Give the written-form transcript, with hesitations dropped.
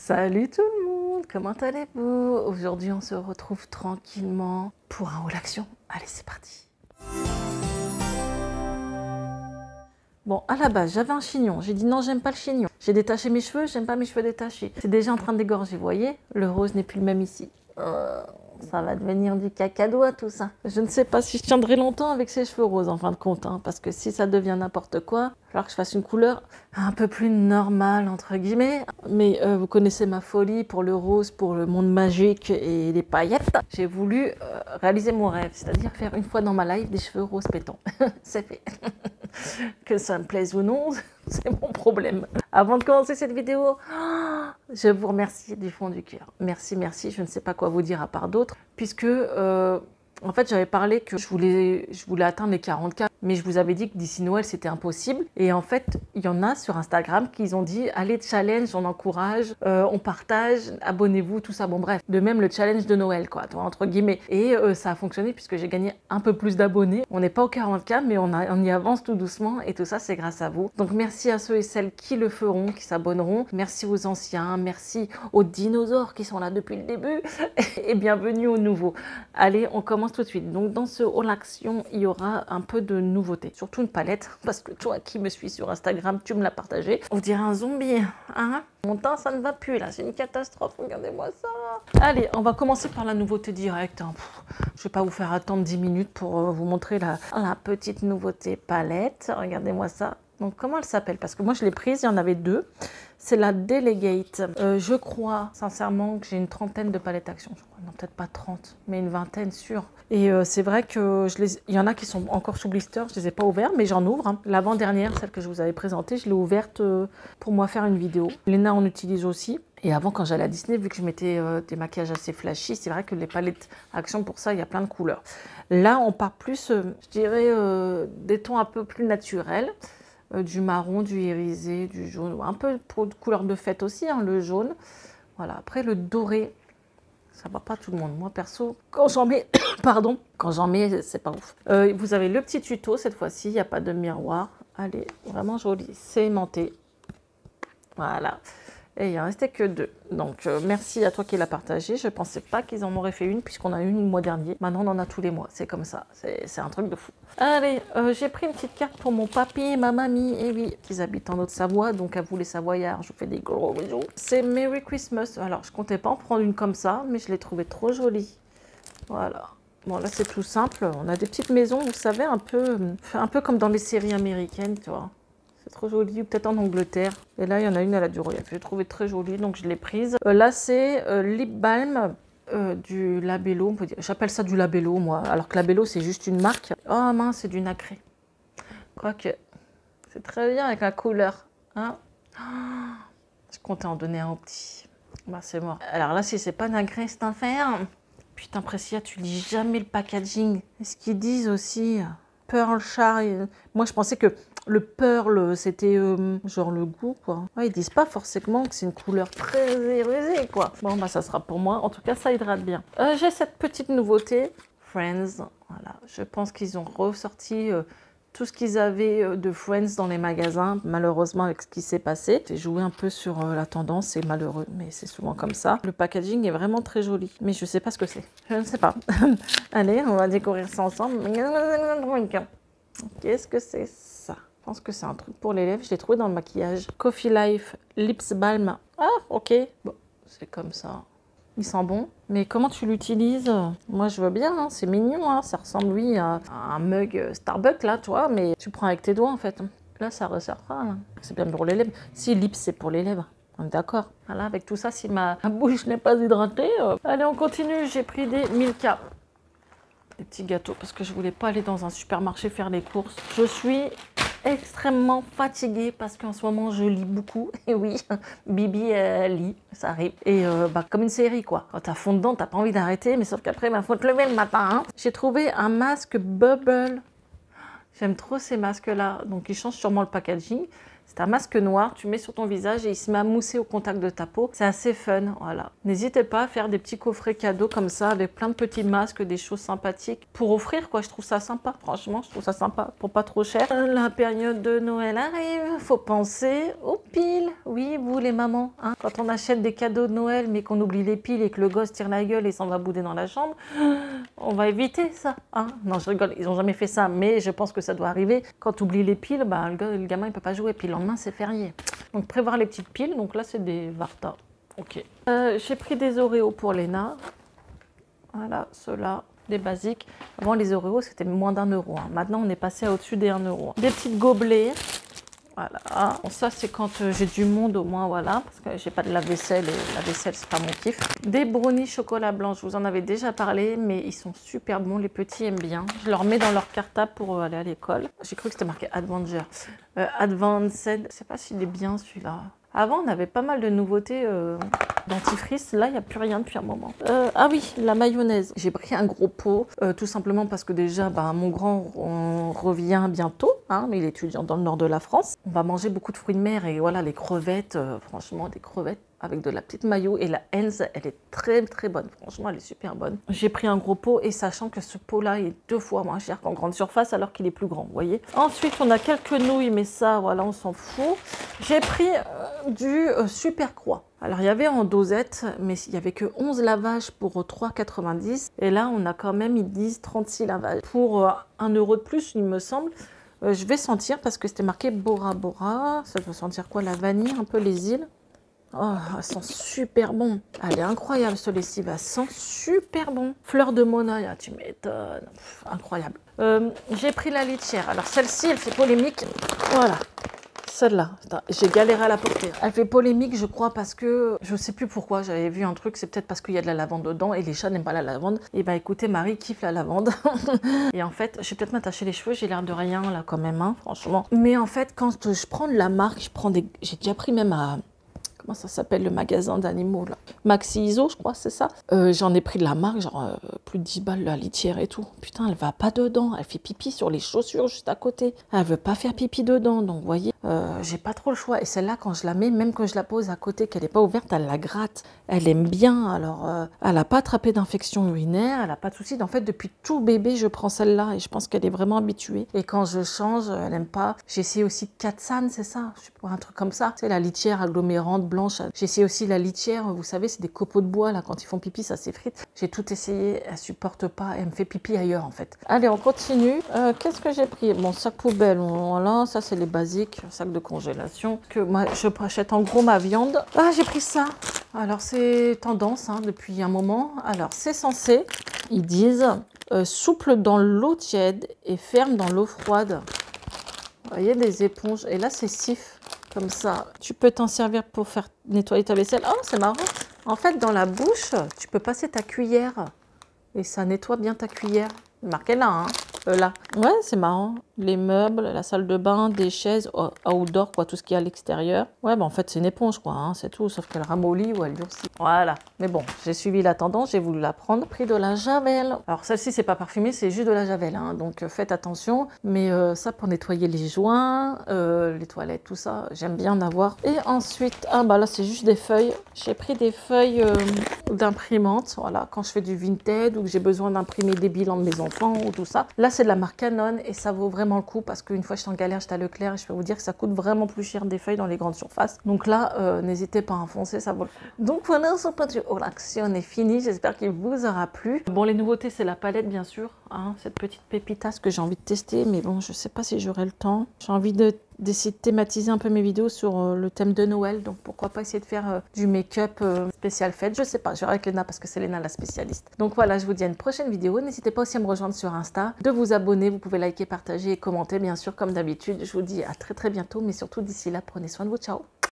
Salut tout le monde, comment allez-vous? Aujourd'hui on se retrouve tranquillement pour un haul action. Allez, c'est parti. Bon, à la base, j'avais un chignon. J'ai dit non, j'aime pas le chignon. J'ai détaché mes cheveux, j'aime pas mes cheveux détachés. C'est déjà en train de dégorger, vous voyez? Le rose n'est plus le même ici. Ça va devenir du cacadois tout ça. Je ne sais pas si je tiendrai longtemps avec ces cheveux roses en fin de compte, hein, parce que si ça devient n'importe quoi, il va falloir que je fasse une couleur un peu plus normale entre guillemets. Mais vous connaissez ma folie pour le rose, pour le monde magique et les paillettes. J'ai voulu réaliser mon rêve, c'est-à-dire faire une fois dans ma life des cheveux roses pétants. C'est fait. Que ça me plaise ou non, c'est mon problème. Avant de commencer cette vidéo, je vous remercie du fond du cœur. Merci, merci. Je ne sais pas quoi vous dire à part d'autres, puisque en fait j'avais parlé que je voulais atteindre les 40K, mais je vous avais dit que d'ici Noël c'était impossible. Et en fait, il y en a sur Instagram qui ont dit allez, challenge, on encourage, on partage, abonnez-vous, tout ça. Bon bref, de même le challenge de Noël quoi, entre guillemets. Et ça a fonctionné puisque j'ai gagné un peu plus d'abonnés. On n'est pas aux 40K, mais on y avance tout doucement et tout ça c'est grâce à vous. Donc merci à ceux et celles qui le feront, qui s'abonneront. Merci aux anciens, merci aux dinosaures qui sont là depuis le début et bienvenue aux nouveaux. Allez, on commence tout de suite. Donc dans ce haul action, il y aura un peu de nouveautés, surtout une palette, parce que toi qui me suis sur Instagram, tu me l'as partagé. On dirait un zombie, hein? Mon teint, ça ne va plus là, c'est une catastrophe, regardez-moi ça. Allez, on va commencer par la nouveauté directe. Hein. Je vais pas vous faire attendre 10 minutes pour vous montrer la petite nouveauté palette. Regardez-moi ça. Donc comment elle s'appelle? Parce que moi je l'ai prise, il y en avait deux. C'est la Delegate. Je crois sincèrement que j'ai une trentaine de palettes action. Non, peut-être pas 30, mais une vingtaine sûre. Et c'est vrai que il y en a qui sont encore sous blister, je les ai pas ouverts, mais j'en ouvre. Hein. L'avant-dernière, celle que je vous avais présentée, je l'ai ouverte pour moi faire une vidéo. Lena en utilise aussi. Et avant, quand j'allais à Disney, vu que je mettais des maquillages assez flashy, c'est vrai que les palettes action, pour ça, il y a plein de couleurs. Là, on part plus, je dirais, des tons un peu plus naturels. Du marron, du irisé, du jaune, un peu de couleur de fête aussi, hein, le jaune. Voilà, après le doré, ça va pas tout le monde. Moi perso, quand j'en mets, pardon, quand j'en mets, c'est pas ouf. Vous avez le petit tuto cette fois-ci, il n'y a pas de miroir. Allez, vraiment joli, c'est aimanté. Voilà. Et il en restait que deux. Donc, merci à toi qui l'as partagé. Je ne pensais pas qu'ils en auraient fait une, puisqu'on a eu une le mois dernier. Maintenant, on en a tous les mois. C'est comme ça. C'est un truc de fou. Allez, j'ai pris une petite carte pour mon papy et ma mamie. Et oui, ils habitent en Haute-Savoie. Donc, à vous les Savoyards, je vous fais des gros bisous. C'est Merry Christmas. Alors, je comptais pas en prendre une comme ça, mais je l'ai trouvée trop jolie. Voilà. Bon, là, c'est tout simple. On a des petites maisons, vous savez, un peu comme dans les séries américaines, tu vois. C'est trop joli, ou peut-être en Angleterre. Et là, il y en a une à la Duroy. Je l'ai trouvée très jolie, donc je l'ai prise. Là, c'est Lip Balm du Labello. J'appelle ça du Labello, moi. Alors que Labello, c'est juste une marque. Oh mince, c'est du nacré. Quoique, c'est très bien avec la couleur. Hein, je comptais en donner un au petit. Bah, c'est mort. Alors là, si c'est pas nacré, c'est un fer. Putain, Précia, tu lis jamais le packaging. Est-ce qu'ils disent aussi Pearl Char? Moi, je pensais que le pearl, c'était genre le goût, quoi. Ouais, ils disent pas forcément que c'est une couleur très irisée, quoi. Bon, bah ça sera pour moi. En tout cas, ça hydrate bien. J'ai cette petite nouveauté, Friends. Voilà, je pense qu'ils ont ressorti tout ce qu'ils avaient de Friends dans les magasins, malheureusement avec ce qui s'est passé. J'ai joué un peu sur la tendance, c'est malheureux, mais c'est souvent comme ça. Le packaging est vraiment très joli, mais je sais pas ce que c'est. Je ne sais pas. Allez, on va découvrir ça ensemble. Qu'est-ce que c'est ça? Je pense que c'est un truc pour les lèvres. Je l'ai trouvé dans le maquillage. Coffee Life Lips Balm. Ah, ok. Bon, c'est comme ça. Il sent bon. Mais comment tu l'utilises? Moi, je veux bien. Hein. C'est mignon. Hein. Ça ressemble, oui, à un mug Starbucks, là, tu vois. Mais tu prends avec tes doigts, en fait. Là, ça ressort pas. C'est bien pour les lèvres. Si, lips, c'est pour les lèvres. D'accord. Voilà, avec tout ça, si ma bouche n'est pas hydratée. Allez, on continue. J'ai pris des Milka. Des petits gâteaux, parce que je voulais pas aller dans un supermarché faire les courses. Je suis extrêmement fatiguée parce qu'en ce moment je lis beaucoup. Et oui, Bibi lit, ça arrive. Et bah, comme une série quoi. Quand t'as fond dedans, t'as pas envie d'arrêter, mais sauf qu'après, il faut te lever le matin. Hein. J'ai trouvé un masque Bubble. J'aime trop ces masques là. Donc ils changent sûrement le packaging. C'est un masque noir, tu mets sur ton visage et il se met à mousser au contact de ta peau. C'est assez fun, voilà. N'hésitez pas à faire des petits coffrets cadeaux comme ça, avec plein de petits masques, des choses sympathiques pour offrir, quoi. Je trouve ça sympa, franchement, je trouve ça sympa, pour pas trop cher. La période de Noël arrive, faut penser aux piles. Oui, vous les mamans, hein. Quand on achète des cadeaux de Noël, mais qu'on oublie les piles et que le gosse tire la gueule et s'en va bouder dans la chambre, on va éviter ça, hein. Non, je rigole, ils n'ont jamais fait ça, mais je pense que ça doit arriver. Quand tu oublies les piles, bah, le gamin, il peut pas jouer, puis le lendemain, c'est férié. Donc, prévoir les petites piles. Donc là, c'est des Varta. Ok. J'ai pris des Oreos pour Léna. Voilà, ceux-là, des basiques. Avant, les Oreos, c'était moins d'1 euro. Hein. Maintenant, on est passé à au-dessus des 1 euro. Des petites gobelets. Voilà. Bon, ça, c'est quand j'ai du monde, au moins, voilà. Parce que j'ai pas de lave-vaisselle et la vaisselle, c'est pas mon kiff. Des brownies chocolat blanc. Je vous en avais déjà parlé, mais ils sont super bons. Les petits aiment bien. Je leur mets dans leur cartable pour aller à l'école. J'ai cru que c'était marqué Adventure. Advanced. Je sais pas s'il est bien, celui-là. Avant, on avait pas mal de nouveautés dentifrice. Là, il n'y a plus rien depuis un moment. Ah oui, la mayonnaise. J'ai pris un gros pot, tout simplement parce que déjà, bah, mon grand on revient bientôt, hein, mais il est étudiant dans le nord de la France. On va manger beaucoup de fruits de mer et voilà, les crevettes, franchement, des crevettes avec de la petite mayo et la Heinz, elle est très très bonne. Franchement, elle est super bonne. J'ai pris un gros pot et sachant que ce pot-là est 2 fois moins cher qu'en grande surface alors qu'il est plus grand, vous voyez. Ensuite, on a quelques nouilles, mais ça, voilà, on s'en fout. J'ai pris du Super Croix. Alors, il y avait en dosette, mais il n'y avait que 11 lavages pour 3,90 €. Et là, on a quand même, ils disent 36 lavages. Pour 1 euro de plus, il me semble. Je vais sentir parce que c'était marqué Bora Bora. Ça doit sentir quoi? La vanille, un peu les îles. Oh, elle sent super bon. Elle est incroyable, ce lessive. Elle sent super bon. Fleur de Monaï, tu m'étonnes. Incroyable. J'ai pris la litière. Alors, celle-ci, elle fait polémique. Voilà. Celle-là, j'ai galéré à la porter. Elle fait polémique, je crois, parce que je sais plus pourquoi. J'avais vu un truc, c'est peut-être parce qu'il y a de la lavande dedans et les chats n'aiment pas la lavande. Et bah écoutez, Marie kiffe la lavande. Et en fait, je vais peut-être m'attacher les cheveux, j'ai l'air de rien là quand même, hein, franchement. Mais en fait, quand je prends de la marque, j'ai déjà pris même à... Comment ça s'appelle le magasin d'animaux là? Maxi Iso, je crois, c'est ça. J'en ai pris de la marque, genre plus de 10 balles la litière et tout. Putain, elle va pas dedans. Elle fait pipi sur les chaussures juste à côté. Elle veut pas faire pipi dedans. Donc, vous voyez, j'ai pas trop le choix. Et celle-là, quand je la mets, même quand je la pose à côté, qu'elle n'est pas ouverte, elle la gratte. Elle aime bien. Alors, elle n'a pas attrapé d'infection urinaire. Elle n'a pas de soucis. En fait, depuis tout bébé, je prends celle-là et je pense qu'elle est vraiment habituée. Et quand je change, elle n'aime pas. J'ai essayé aussi Katsan, c'est ça? Je sais pas, un truc comme ça. C'est la litière agglomérante blanche. J'ai essayé aussi la litière. Vous savez, c'est des copeaux de bois là. Quand ils font pipi, ça s'effrite. J'ai tout essayé. Elle supporte pas. Elle me fait pipi ailleurs en fait. Allez, on continue. Qu'est-ce que j'ai pris? Bon, sac poubelle. Voilà, ça c'est les basiques. Sac de congélation. Que moi, je achète en gros ma viande. Ah, j'ai pris ça. Alors, c'est tendance hein, depuis un moment. Alors, c'est censé, ils disent, souple dans l'eau tiède et ferme dans l'eau froide. Vous voyez, des éponges. Et là, c'est sif. Comme ça. Tu peux t'en servir pour faire nettoyer ta vaisselle. Oh, c'est marrant. En fait, dans la bouche, tu peux passer ta cuillère. Et ça nettoie bien ta cuillère. Marqué là, hein. Là. Ouais, c'est marrant. Les meubles, la salle de bain, des chaises, outdoor, quoi, tout ce qu'il y a à l'extérieur. Ouais, bah en fait, c'est une éponge, quoi, hein, c'est tout, sauf qu'elle ramollit ou elle durcit. Voilà. Mais bon, j'ai suivi la tendance, j'ai voulu la prendre. Pris de la Javel. Alors, celle-ci, c'est pas parfumé, c'est juste de la Javel, hein, donc faites attention. Mais ça, pour nettoyer les joints, les toilettes, tout ça, j'aime bien en avoir. Et ensuite, ah bah là, c'est juste des feuilles. J'ai pris des feuilles d'imprimante, voilà, quand je fais du Vinted ou que j'ai besoin d'imprimer des bilans de mes enfants ou tout ça. Là, c'est de la marque Canon et ça vaut vraiment le coup parce qu'une fois j'étais en galère, j'étais à Leclerc et je peux vous dire que ça coûte vraiment plus cher des feuilles dans les grandes surfaces. Donc là, n'hésitez pas à enfoncer, ça vaut le coup. Donc voilà, ce petit haul action est fini. J'espère qu'il vous aura plu. Bon, les nouveautés, c'est la palette, bien sûr. Hein, cette petite pépitasse que j'ai envie de tester, mais bon, je sais pas si j'aurai le temps. J'ai envie d'essayer de thématiser un peu mes vidéos sur le thème de Noël, donc pourquoi pas essayer de faire du make-up spécial fête, je sais pas, je verrai avec Léna parce que c'est Léna la spécialiste. Donc voilà, je vous dis à une prochaine vidéo, n'hésitez pas aussi à me rejoindre sur Insta, de vous abonner, vous pouvez liker, partager et commenter bien sûr comme d'habitude. Je vous dis à très bientôt, mais surtout d'ici là, prenez soin de vous, ciao.